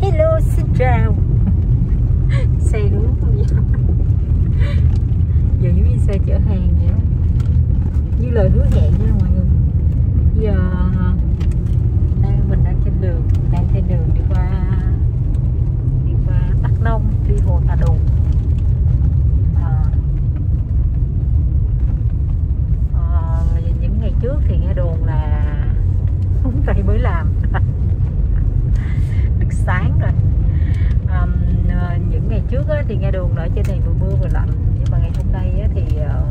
Hello, xin chào. Xe đúng không vậy? Giờ giống như xe chở hàng vậy đó. Như lời hứa hẹn nha mọi người. Giờ mình đang trên đường đi qua Đắk Nông, đi Hồ Tà Đùng. Những ngày trước thì nghe đồn là hôm nay mới làm được sáng rồi. Những ngày trước thì nghe đồn ở trên này vừa mưa vừa lạnh, nhưng mà ngày hôm nay thì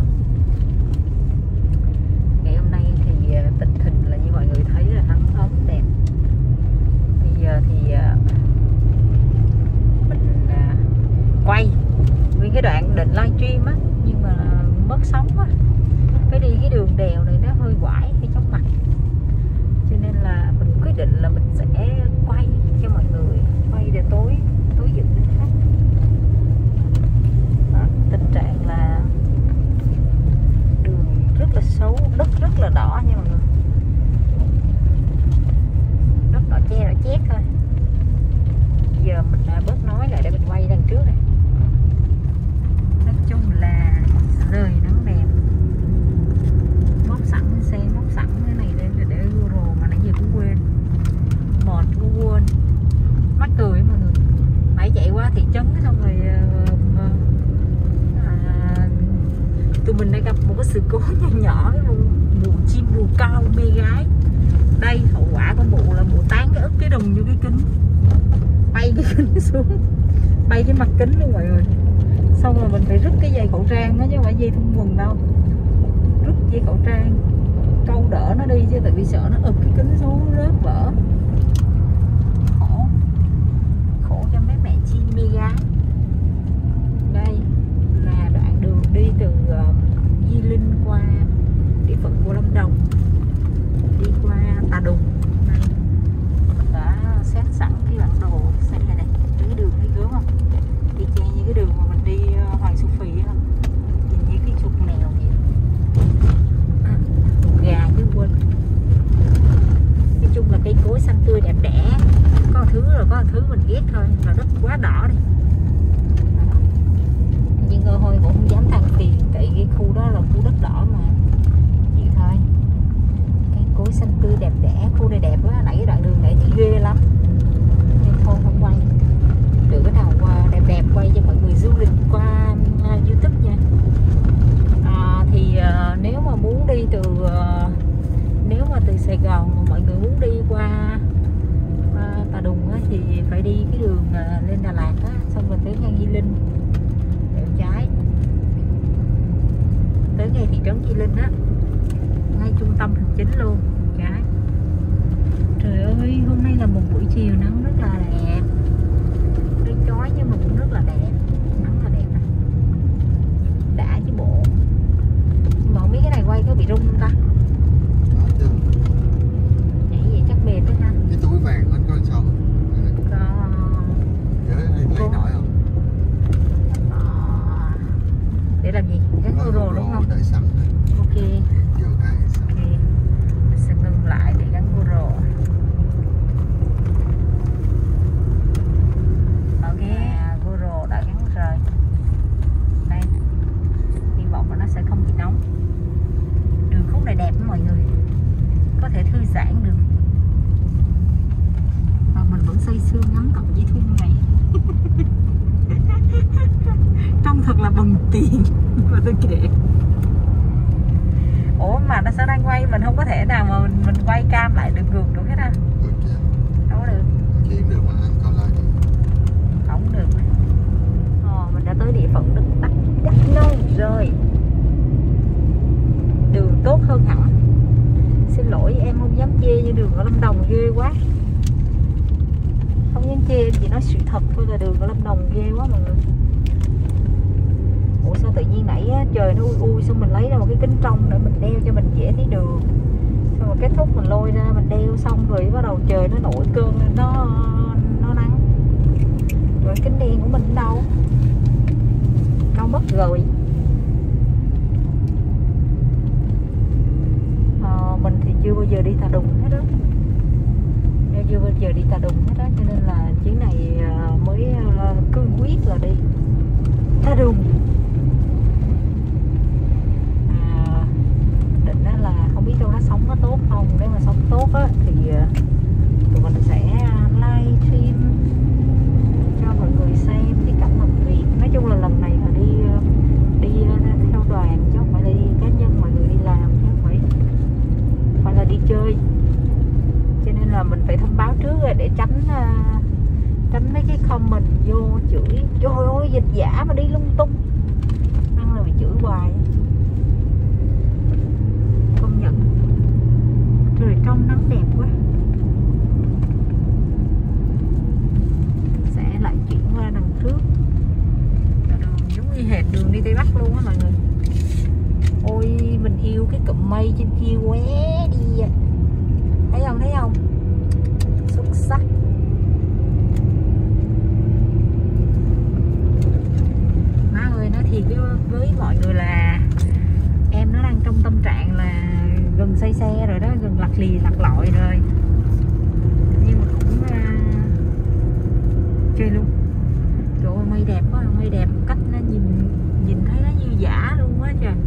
tình hình là như mọi người thấy là nắng ấm đẹp. Bây giờ thì mình quay nguyên cái đoạn định livestream á, nhưng mà mất sóng á, phải đi cái đường đèo này nó hơi quải, hơi chóng mặt, cho nên là mình quyết định là mình sẽ quay cho mọi người, quay để tối dựng lên khác. Đó, tình trạng là đường rất là xấu, đất rất là đỏ nha mọi người, đất đỏ chét thôi. Giờ mình bớt nói lại để mình quay đằng trước này. Nói chung là rời nắng đẹp, móc sẵn cái này lên để Google mà nãy giờ cũng quên, mệt cũng quên, mắc cười mọi người. Phải chạy qua thị trấn xong rồi tụi mình đã gặp một cái sự cố nhỏ, cái mụ chim bồ câu mê gái. Đây hậu quả của mụ là mụ tán cái ức cái đùng vô cái kính, bay cái kính xuống, bay cái mặt kính luôn mọi người. Xong rồi mình phải rút cái dây khẩu trang đó chứ không phải dây thun quần đâu, rút dây khẩu trang câu đỡ nó đi, chứ tại vì sợ nó ực cái kính xuống rớt vỡ. Khổ cho mấy mẹ chim mê gái. Đây là đoạn đường đi từ Di Linh qua địa phận của Lâm Đồng, đi qua Tà Đùng. Đây mình đã set sẵn cái bản đồ xe này, cái đường thấy gớm không, đi che như cái đường mà mình đi Hoàng Su Phi không, nhìn như cái chuột mèo vậy. Gà chứ quên. Nói chung là cây cối xanh tươi đẹp đẽ, có một thứ mình ghét thôi là đất quá đỏ đi. Nhưng thôi cũng không dám than phiền, tại cái khu đó là khu đất đỏ mà, chịu thôi. Cây cối xanh tươi đẹp đẽ, khu này đẹp quá. Nãy cái đoạn đường này thì ghê lắm nên thôi không quay được. Cái nào đẹp quay cho mọi người du lịch qua YouTube nha. Nếu mà muốn đi nếu mà từ Sài Gòn mà mọi người muốn đi qua Tà Đùng á, thì phải đi cái đường lên Đà Lạt á, xong rồi tới ngang Di Linh rẽ trái tới ngay thị trấn Di Linh á, ngay trung tâm hành chính luôn trái. Trời ơi, hôm nay là một buổi chiều nắng rất là đẹp, hơi chói nhưng mà cũng rất là đẹp, nắng là đẹp này, đã chứ bộ. Mà không biết cái này quay có bị rung không ta? Nhảy vậy chắc mệt đấy ha. Cái túi vàng anh coi sao? Lấy nổi không? Để làm gì? Gắn GoPro đúng không? Đợi sẵn thôi. Ok. Vô cái xong. Ok. Mình sẽ ngưng lại để gắn GoPro. Ok, GoPro đã gắn rồi. Đây. Hy vọng là nó sẽ không bị nóng. Đường khúc này đẹp mọi người, có thể thư giãn được. Và mình vẫn say sưa ngắm cọng dây thun này. Trông thật là bần tiền. Mà tôi kệ. Ủa mà nó sẽ đang quay, mình không có thể nào mà mình quay cam lại được ngược được hết á. Được chứ. Đâu có được. Chuyện được mà anh coi lại đi. Không được. Mình đã tới địa phận Đắk Nông rồi. Đường tốt hơn hẳn. Xin lỗi em không dám chê, như đường ở Lâm Đồng ghê quá. Không dám chê, chỉ nói sự thật thôi, là đường ở Lâm Đồng ghê quá mọi người. Ủa sao tự nhiên nãy trời nó ui xong mình lấy ra một cái kính trong để mình đeo cho mình dễ thấy đường. Xong rồi kết thúc mình lôi ra mình đeo xong rồi bắt đầu trời nó nổi cơn lên, nó nắng. Rồi kính đen của mình đâu? Đâu mất rồi. Mình thì chưa bao giờ đi Tà Đùng hết đó. Chưa bao giờ đi Tà Đùng hết đó, cho nên là chuyến này tránh mấy cái comment vô chửi trời ơi dịch giả mà đi lung tung, ăn là bị chửi hoài. Công nhận trời trong nắng đẹp quá. Sẽ lại chuyển qua đằng trước, đường giống như hệt đường đi Tây Bắc luôn á mọi người. Ôi mình yêu cái cụm mây trên kia quá đi, thấy không xuất sắc. Má ơi nói thiệt với mọi người là em nó đang trong tâm trạng là gần say xe rồi đó, gần lặt lì lặt lội rồi, nhưng mà cũng chơi luôn. Trời ơi mây đẹp quá, mây đẹp cách nó nhìn thấy nó như giả luôn á trời.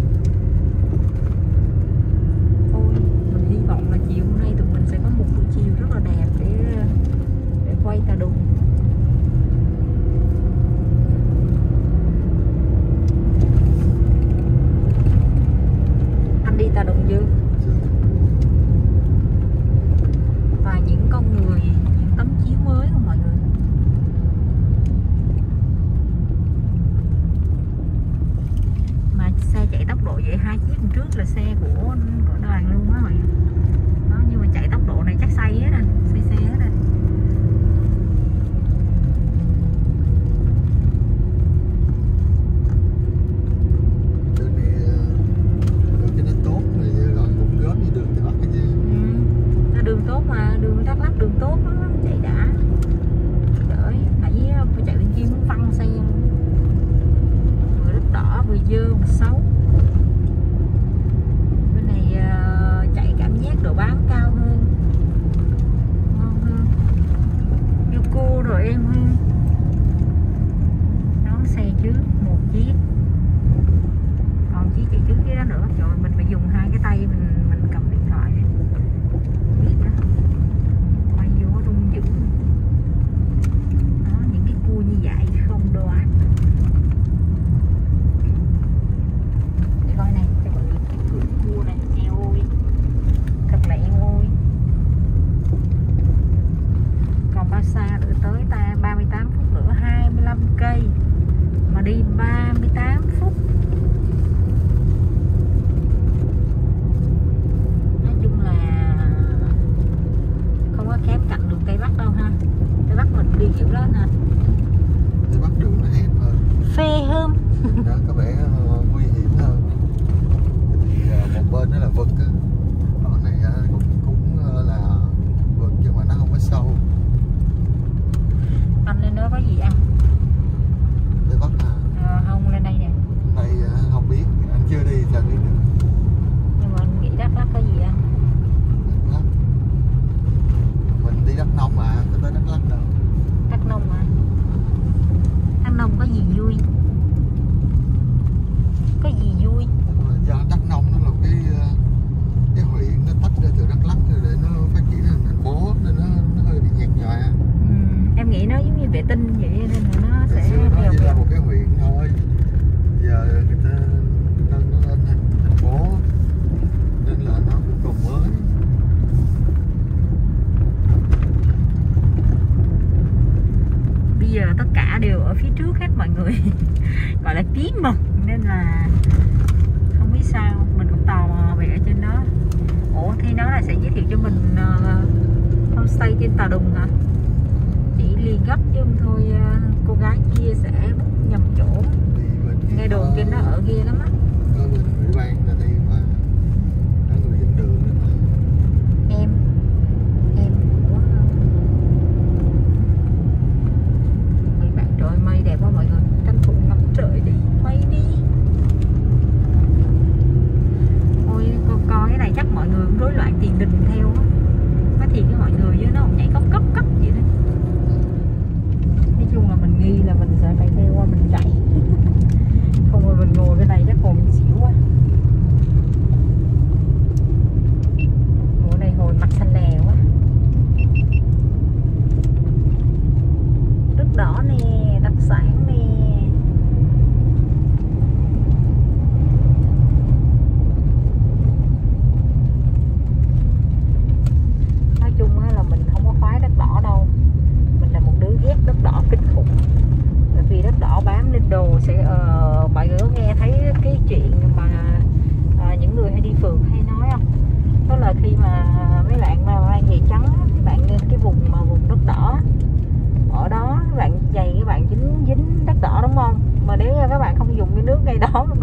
Ôi mình hy vọng là chiều hôm nay tụi mình sẽ có một buổi chiều rất là đẹp để quay Tà Đùng. Anh đi Tà Đùng chưa? Và những con người, những tấm chiếu mới không mọi người? Mà xe chạy tốc độ vậy, 2 chiếc bên trước là xe của đoàn luôn á mọi người. Đó, nhưng mà chạy tốc độ này chắc say hết rồi, say hết rồi. Đường này đường cho nó tốt rồi cũng góp như đường Tây Bắc cái chứ. Đường tốt mà, đường Đắk Lắk đường tốt đó, chạy đã. Đợi, phải chạy bên kia muốn văng xe. Vừa đất đỏ, vừa dơ, vừa xấu. Bên này chạy cảm giác độ bám cao hơn, ngon hơn, như cô rồi em hơn. Đón xe trước một chiếc, còn chiếc chạy trước cái đó nữa. Trời mình phải dùng hai cái tay mình cầm điện thoại biết đó, quay vô rung dữ đó. Những cái cua như vậy không đoán. Để coi này, cho mọi người cái cửa cua này, eo ơi thật là eo ơi. Còn bao xa nữa tới ta? 38 phút nữa, 25 cây mà đi 38 phút. Nói chung là không có kém cạnh đường Tây Bắc đâu ha. Tây Bắc mình đi kiểu đó nè, Tây Bắc đường nó hẹp hơn, phê hơn. nó có vẻ nguy hiểm hơn. Thì một bên đó là vực á, đoạn này cũng là vực nhưng mà nó không có sâu. Anh lên đó có gì ăn? Tây Bắc Không, lên đây nè. đây không biết, anh chưa đi sao biết được. Nhưng mà anh nghĩ Đắk Lắk có gì ăn? Đắk Lắk mình đi Đắk Nông mà, có tới Đắk Lắk đâu. Đắk Nông mà. Đắk Nông có gì vui? Có gì vui? Do Đắk Nông nó là cái huyện nó tách ra từ Đắk Lắk để nó phát triển thành thành phố nên nó hơi bị nhạt nhòa. Em nghĩ nó giống như vệ tinh vậy nên là nó sẽ nó đều chỉ là đều. một cái huyện thôi, giờ người ta nâng nó lên thành phố nên là nó cũng còn mới. Bây giờ tất cả đều ở phía trước hết mọi người. Gọi là bí mật nên là không biết sao. Mình cũng tò mò về ở trên đó. Ủa thì nó là sẽ giới thiệu cho mình homestay trên Tà Đùng hả? Chỉ liền gấp chứ không thôi cô gái kia sẽ book nhầm chỗ. Nghe đồn trên đó ở ghê lắm á. Có bên ủy ban ta đi mà, có người dẫn đường nữa mà. Em quá. Mấy bạn trời mây đẹp quá mọi người, tranh thủ ngắm trời đi, mây đi. Ôi coi cái này chắc mọi người cũng rối loạn tiền đình theo á. Nói thiệt với mọi người chứ nó không nhảy cốc cốc cốc vậy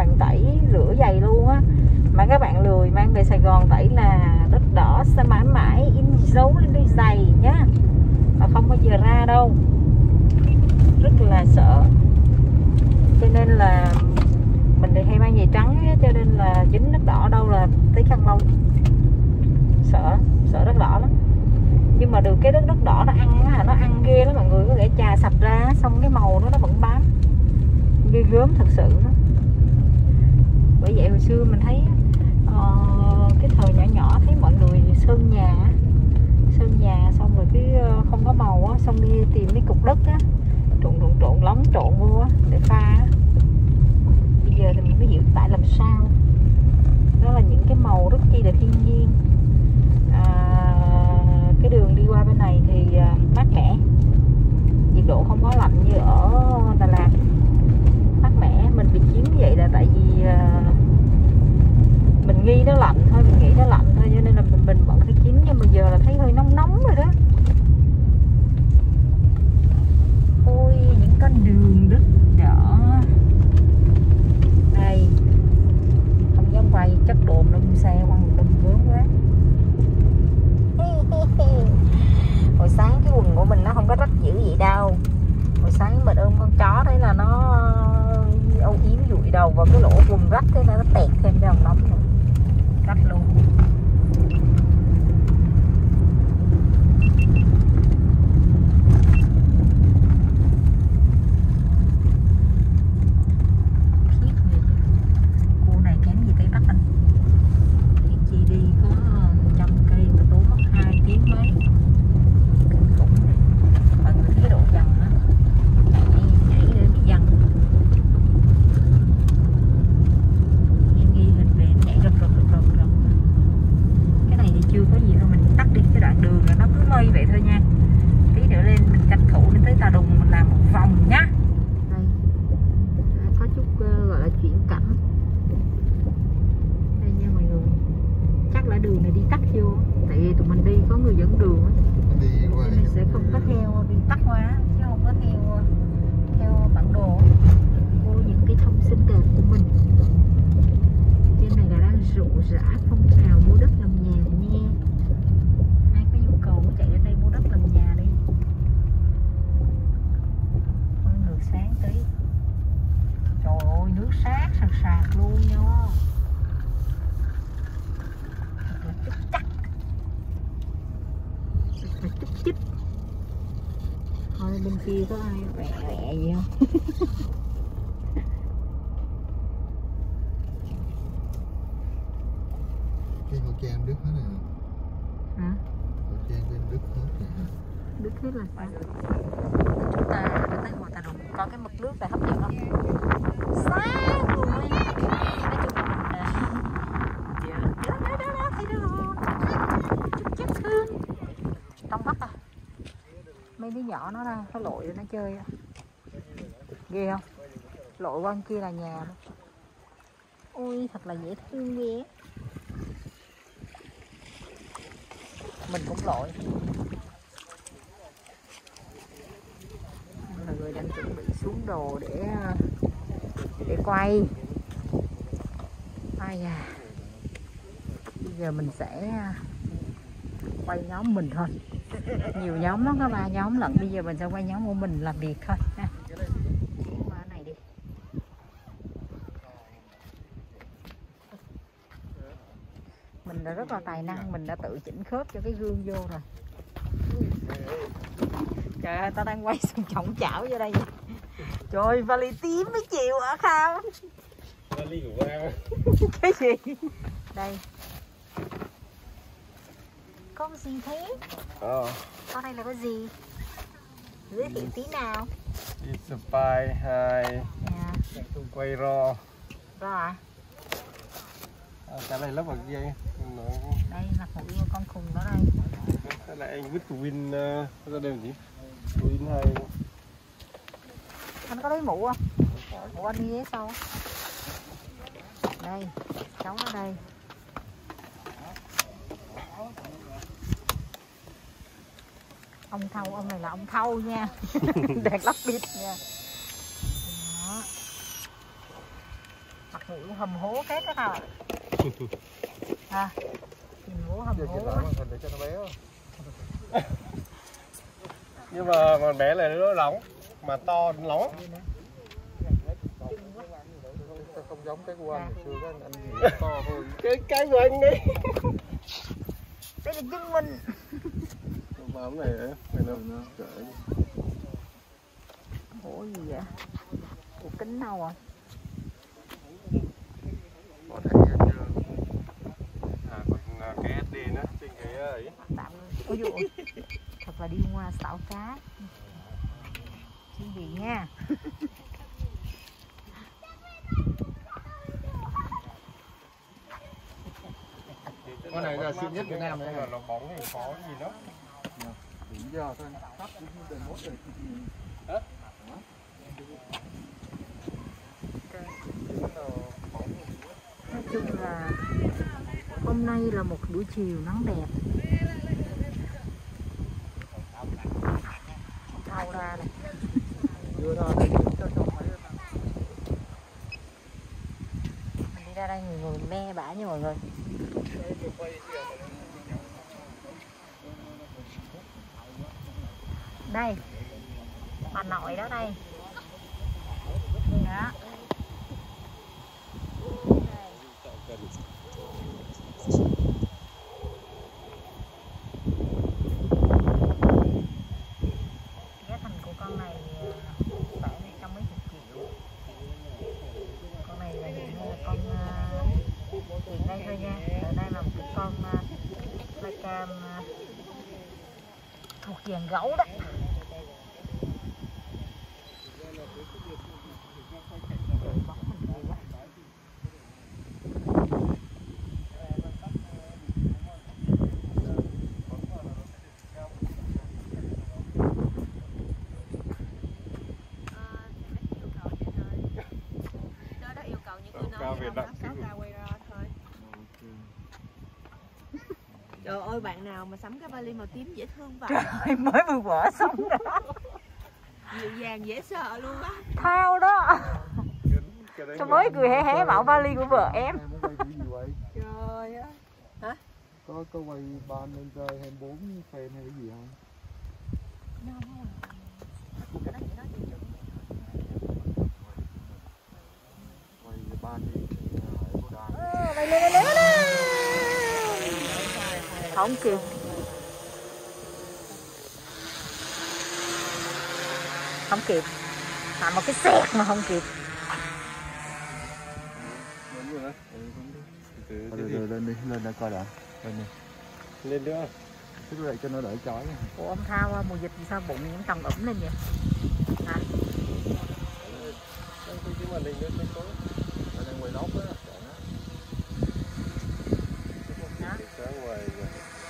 bằng tẩy rửa giày luôn á, mà các bạn lười mang về Sài Gòn tẩy là đất đỏ sẽ mãi mãi in dấu lên đôi giày nhá, mà không bao giờ ra đâu, rất là sợ. Cho nên là mình thì hay mang giày trắng á, cho nên là dính đất đỏ đâu là thấy khăn lông, sợ đất đỏ lắm. Nhưng mà được cái đất đỏ nó ăn á, nó ăn ghê lắm mọi người, có thể chà sạch ra xong cái màu nó vẫn bám, ghê gớm thật sự đó. Bởi vậy hồi xưa mình thấy cái thời nhỏ nhỏ thấy mọi người sơn nhà xong rồi cái không có màu á, xong đi tìm cái cục đất á, trộn lóng trộn vô á để pha á. Bây giờ thì mình mới hiểu tại làm sao đó là những cái màu rất chi là thiên nhiên. Cái đường đi qua bên này thì mát mẻ, nhiệt độ không có lạnh như ở Đà Lạt, mát mẻ. Mình bị chiếm vậy là tại vì mình nghi nó lạnh thôi, mình nghĩ nó lạnh thôi, cho nên là mình bận cái kín, nhưng mà giờ là thấy hơi nóng rồi đó. Ôi những con đường đất đỏ đây, không dám quay chắc đồn đâm xe quăng đâm vướng quá. Hồi sáng cái quần của mình nó không có rách dữ vậy đâu, hồi sáng mình ôm con chó thấy là nó âu yếm dụi đầu vào cái lỗ quần rách, thế là nó tẹt thêm cái hồng nóng nữa, rách luôn. Cô này kém gì Tây Bắc anh, thì chị đi có 100 cây mà tốn mất 2 tiếng mấy, kinh khủng này. Mọi người thấy cái độ dần á, nhảy để bị dần, ghi hình về nhảy rầm. Cái này thì chưa có gì đâu, mình tắt đi, cái đoạn đường là nó cứ mây vậy thôi nha. Tí nữa lên mình tranh thủ đến tới Tà Đùng mình làm một vòng nhá. Đây có chút gọi là chuyển cảnh đây nha mọi người, chắc là đường này đi tắt vô, tại vì tụi mình đi có người dẫn đường á, mình sẽ không có theo đi tắt qua chứ không có theo bản đồ. Vô những cái thông xinh đẹp của mình. Trên này là đang rộ rã phong trào mua đất làm nhà nha. Ai có nhu cầu cũng chạy đến đây mua đất làm nhà đi. Ôi nước sáng tí. Trời ơi nước sạc luôn nha. Thật là chích chắc. Thật là chích. Thôi bên kia có ai vẹ gì không? Cái khẩu trang đứt hết rồi. Hả? Khẩu trang bên đứt hết rồi. Đứt hết là sao? Chúng ta đã tới Hồ Tà Đùng, có cái mực nước là hấp dẫn không? Sáng luôn ấy. Nói chung là đó, thấy đó luôn. Chất hương. Tông Bắc à. Mấy đứa nhỏ nó ra, nó lội nó chơi à. Ghê không? Lội qua kia là nhà luôn. Ôi thật là dễ thương ghê. Mình cũng lội. Mọi người đang chuẩn bị xuống đồ để quay. Ai à. Bây giờ mình sẽ quay nhóm mình thôi. Nhiều nhóm lắm, có 3 nhóm lận. Bây giờ mình sẽ quay nhóm của mình làm việc thôi ha. Qua này đi. Mình đã rất là tài năng, mình đã tự chỉnh khớp cho cái gương vô rồi. Trời ơi, tao đang quay xong trọng chảo vô đây. Trời ơi, vali tím mới chịu hả Khao? Vali của ba. Cái gì? Đây. Có gì thế? Con này là có gì? Giới thiệu tí nào. It's a pie 2. Quay ro. Ro à? Cái này lắp vào dây. Đây là một con khùng đó đây. Cái này anh vứt của Win ra đây làm gì? Win 2. Anh có lấy mũ không? Mũ anh đi ghế sau. Đây, cháu ở đây. Ông Thâu, ông này là ông Thâu nha. Đang lắp bít nha. Đó. Mặt Bụi hầm hố hết đó hả? À, nhìn hố hầm hố quá. Để cho nó bé. Nhưng mà con bé này nó nóng, mà to nóng. Không giống cái của anh ngày xưa đó, anh gì to hơn. Cái của anh đấy. Đây là chân mình. Bám này đấy, này đâu nó cỡ. Hố gì vậy? Ủa kính đâu à? Còn thấy chưa? Còn cái SD nữa, trên cái ấy. Tạm. Ôi dụ. Thật là đi qua xảo cá. Xin gì nha. Con này là xịn nhất Việt Nam đấy. Nó bóng thì khó gì đó. Đúng giờ thôi. Sắp đến đời mốt rồi. Nói chung là hôm nay là một buổi chiều nắng đẹp. Thao ra này. Đưa ra để cho thấy. Mình đi ra đây người me bả nha mọi người. Đây, bà nội đó đây. Đó. Giá thành của con này khoảng 100 mấy chục triệu. Con này là hiện nay là con hiện đây thôi nha. Ở đây là một cái con cam thuộc dàn gấu đó. Cao Việt Nam. Trời ơi, bạn nào mà sắm cái vali màu tím dễ thương vậy? Trời ơi, mới vừa vỡ xong đó. Dịu dàng dễ sợ luôn á. Thao đó. Tôi mới cười hé hé bảo vali của vợ em. Em muốn quay cái gì vậy? Trời ơi. Hả? Có quay ban lên chơi 24 fan hay cái gì không? Quay ban đi. Lên. Không kịp. Không kịp. Làm một cái xẹt mà không kịp. Rồi lên đi, lên đây coi đã. Lên đi. Lên nữa. Cứ lại cho nó đỡ chói. Ủa ông Thao mùa dịch sao bụng những tầng ẩm lên vậy? Hả? Cái màn hình nó có. Ở đây quay lót á. Sáng ngoài rồi.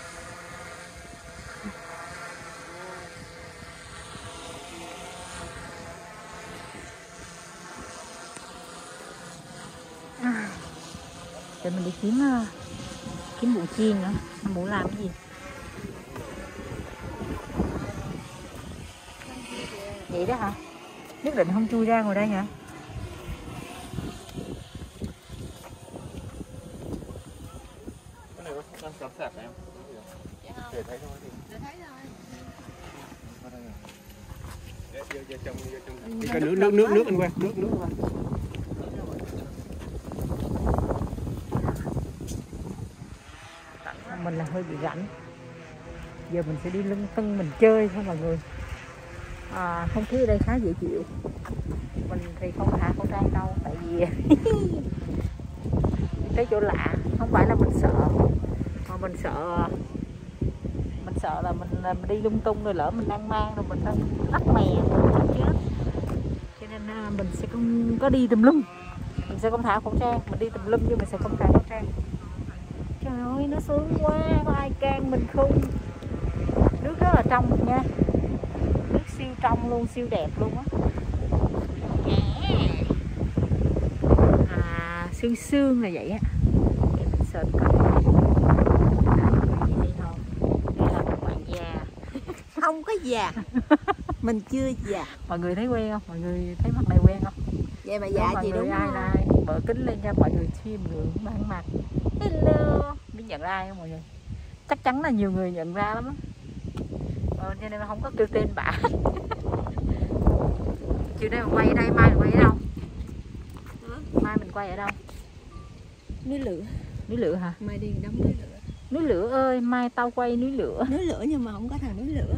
Để mình đi kiếm bụng chiên nữa. Mình muốn làm cái gì? Vậy đó hả? Nhất định không chui ra ngồi đây hả? Cái này nó đang cắm sạc em. Để thấy thôi thì. Để thấy thôi. Giờ chồng. Cái nước anh quen, nước qua. Mình là hơi bị rảnh. Giờ mình sẽ đi lưng tưng mình chơi thôi mọi người. Không khí ở đây khá dễ chịu. Mình thì không thả khẩu trang đâu. Tại vì tới chỗ lạ. Không phải là mình sợ, mà mình sợ là mình đi lung tung rồi lỡ mình đang mang rồi mình đang lắc mè chứ. Cho nên mình sẽ không có đi tùm lum. Mình sẽ không thả khẩu trang. Mình đi tùm lum nhưng mình sẽ không thả khẩu trang. Trời ơi nó sướng quá, có ai can mình không? Nước rất là trong nha. Nước siêu trong luôn, siêu đẹp luôn á. Sương là vậy á. Để mình search coi. Đây thôi. Đây là một bạn già. Không có già. Mình chưa già. Mọi người thấy quen không? Mọi người thấy mặt này quen không? Vậy mà già mọi gì người đúng ai không? là ai? mở kính lên cho mọi người xem người mang mặt. Hello, biết nhận ra ai không mọi người? Chắc chắn là nhiều người nhận ra lắm á. Cho nên là không có kêu tên bả. Chiều nay mình quay ở đây, mai mình quay ở đâu? Mai mình quay ở đâu? Núi Lửa. Núi Lửa hả? Mai đi đóng núi Lửa. Núi Lửa ơi, mai tao quay núi Lửa. Núi Lửa nhưng mà không có thằng núi Lửa.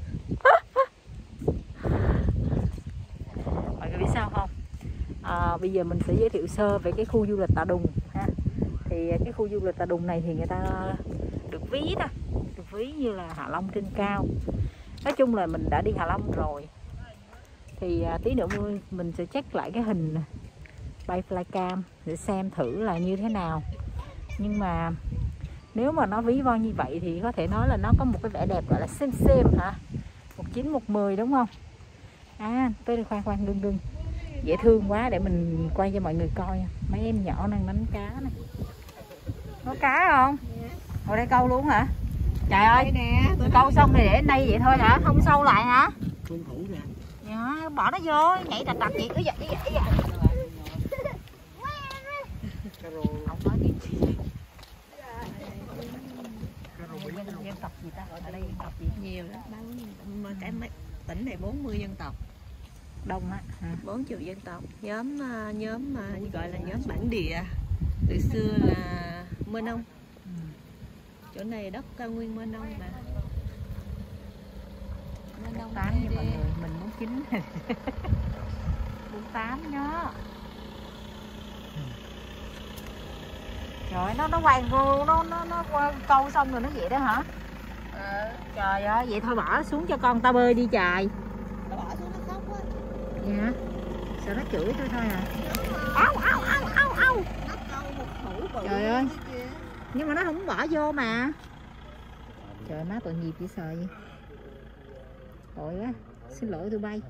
Mọi người biết sao không? Bây giờ mình sẽ giới thiệu sơ về cái khu du lịch Tà Đùng ha. Thì cái khu du lịch Tà Đùng này thì người ta được ví đó, được ví như là Hạ Long trên cao. Nói chung là mình đã đi Hạ Long rồi. Thì tí nữa mình sẽ check lại cái hình bay flycam để xem thử là như thế nào. Nhưng mà nếu mà nó ví von như vậy thì có thể nói là nó có một cái vẻ đẹp gọi là xem hả? 19 110 đúng không? Tới đây khoan đừng dễ thương quá, để mình quay cho mọi người coi. Mấy em nhỏ đang đánh cá này. Có cá không? Ngồi đây câu luôn hả? Trời ơi nè, câu xong thì để đây vậy thôi hả? Không sâu lại hả? Tuân thủ ra. Dạ, bỏ nó vô, nhảy đập vậy. Ý dạ. Không nói tiếng gì. Dân tộc gì ta? Ở đây dân tộc gì? Nhiều lắm, mà cái tỉnh này 40 dân tộc. Đông á. 40 dân tộc. Nhóm mà gọi là nhóm bản địa. Từ xưa là Mơ Nông. Chỗ này đất cao nguyên Mơ Nông mà. Mơ Nông 8 nha mọi người, mình muốn 9. 48 nhá. Trời, nó quay vô, nó câu xong rồi nó vậy đó hả? Trời ơi, vậy thôi bỏ xuống cho con tao bơi đi trời. Nó bỏ xuống nó khóc quá. Vậy hả? Sợ nó chửi tôi thôi hả? Nó câu một thủ bự. Trời ơi. Nhưng mà nó không bỏ vô mà. Trời, má tội nghiệp vậy sợ gì. Tội quá. Xin lỗi tụi bay.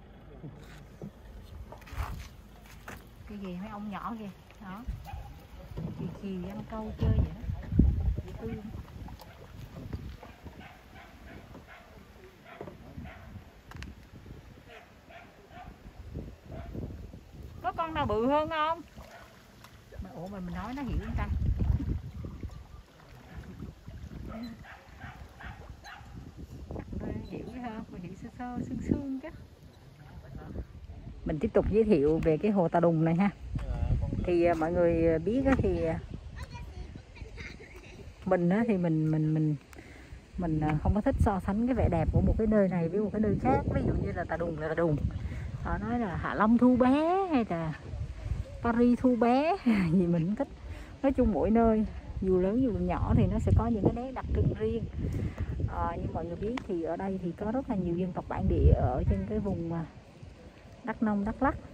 Cái gì mấy ông nhỏ kìa. Đó. Chì ăn câu chơi vậy đó. Dễ thương. Có con nào bự hơn không? Ủa mà mình nói nó hiểu không ta? Hiểu không? Mình hiểu sơ sương chứ. Mình tiếp tục giới thiệu về cái hồ Tà Đùng này ha. Thì mọi người biết đó, thì mình á, thì mình không có thích so sánh cái vẻ đẹp của một cái nơi này với một cái nơi khác. Ví dụ như là Tà Đùng là Tà Đùng, họ nói là Hạ Long thu bé hay là Paris thu bé gì mình không thích. Nói chung mỗi nơi dù lớn dù nhỏ thì nó sẽ có những cái nét đặc trưng riêng. Như mọi người biết thì ở đây thì có rất là nhiều dân tộc bản địa ở trên cái vùng Đắk Nông, Đắk Lắk.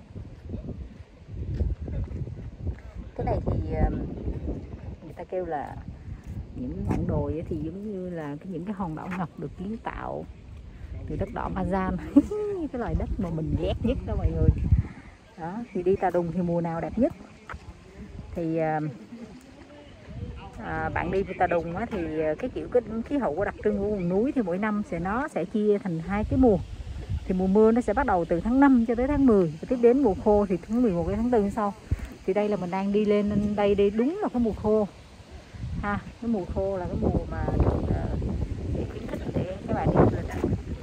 Cái này thì người ta kêu là những ngọn đồi thì giống như là những cái hòn đảo ngọc được kiến tạo từ đất đỏ Amazon. Cái loài đất mà mình ghét nhất đó mọi người. Đó, thì đi Tà Đùng thì mùa nào đẹp nhất? Thì bạn đi Tà Đùng á, thì cái kiểu cái khí hậu đặc trưng của vùng núi thì mỗi năm nó sẽ chia thành hai cái mùa. Thì mùa mưa nó sẽ bắt đầu từ tháng 5 cho tới tháng 10, và tiếp đến mùa khô thì tháng 11 đến tháng 4 sau. Thì đây là mình đang đi lên đây đúng là cái mùa khô ha. Cái mùa khô là cái mùa mà để khuyến khích để các bạn đi du lịch.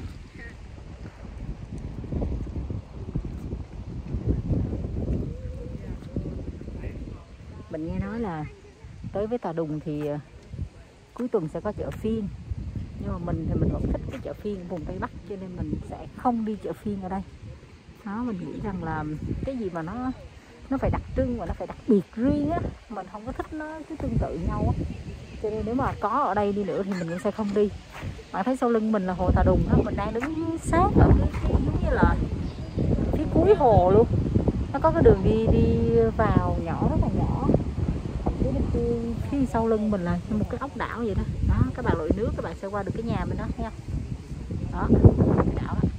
Mình nghe nói là tới với Tà Đùng thì cuối tuần sẽ có chợ phiên. Nhưng mà mình thì mình vẫn thích cái chợ phiên vùng Tây Bắc, cho nên mình sẽ không đi chợ phiên ở đây. Đó, mình nghĩ rằng là cái gì mà nó phải đặc trưng và nó phải đặc biệt riêng á, mình không có thích nó cứ tương tự nhau á. Cho nên nếu mà có ở đây đi nữa thì mình cũng sẽ không đi. Bạn thấy sau lưng mình là hồ Tà Đùng đó, mình đang đứng sát ở cái giống như là phía cuối hồ luôn. Nó có cái đường đi vào nhỏ, rất là nhỏ. Phía sau lưng mình là một cái ốc đảo vậy đó. Đó, các bạn lội nước các bạn sẽ qua được cái nhà mình đó, thấy không? Đó, cái đảo đó.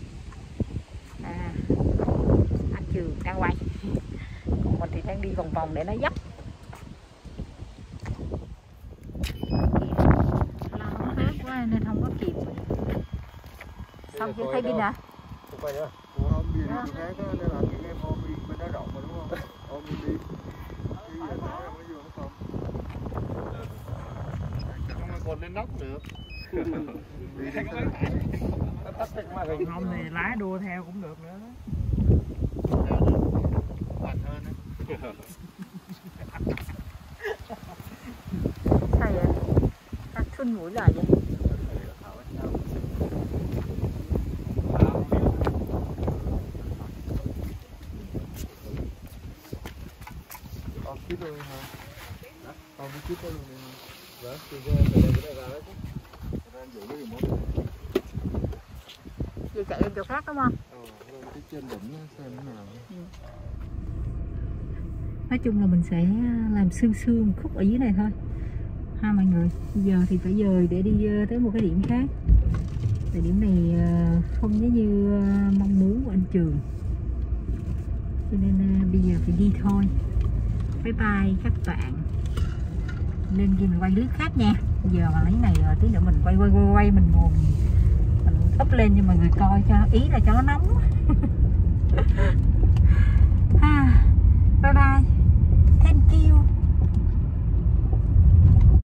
Anh Trường đang quay. Còn mình thì đang đi vòng vòng để nó dấp. Nó hết quá nên không có kịp. Xong chưa thấy pin hả? Quay nữa. Ủa, không đi khác nên là những em hôm đi bên đó rộng mà đúng không? Ôm đi đi. Cái giờ nói không có vô nó không. Không có còn lên nóc nữa. Đi đi. Không thì lái đua theo cũng được nữa. Mạnh hơn á. Sao vậy? Tắt thun mũi lại vậy? Con kít luôn hả? Con đi kít luôn đi. Đó, từ cái ra đấy chứ. Ra giữ cái remote. Giờ chạy lên chỗ khác đúng không? Cái trên đỉnh xem thế nào. Nói chung là mình sẽ làm sương sương một khúc ở dưới này thôi ha mọi người. Bây giờ thì phải dời để đi tới một cái điểm khác. Tại điểm này không giống như mong muốn của anh Trường, cho nên bây giờ phải đi thôi. Bye bye các bạn. Lên kia mình quay clip khác nha. Bây giờ mà lấy này rồi tí nữa mình quay mình ngồi mình up lên cho mọi người coi, cho ý là cho nó nóng.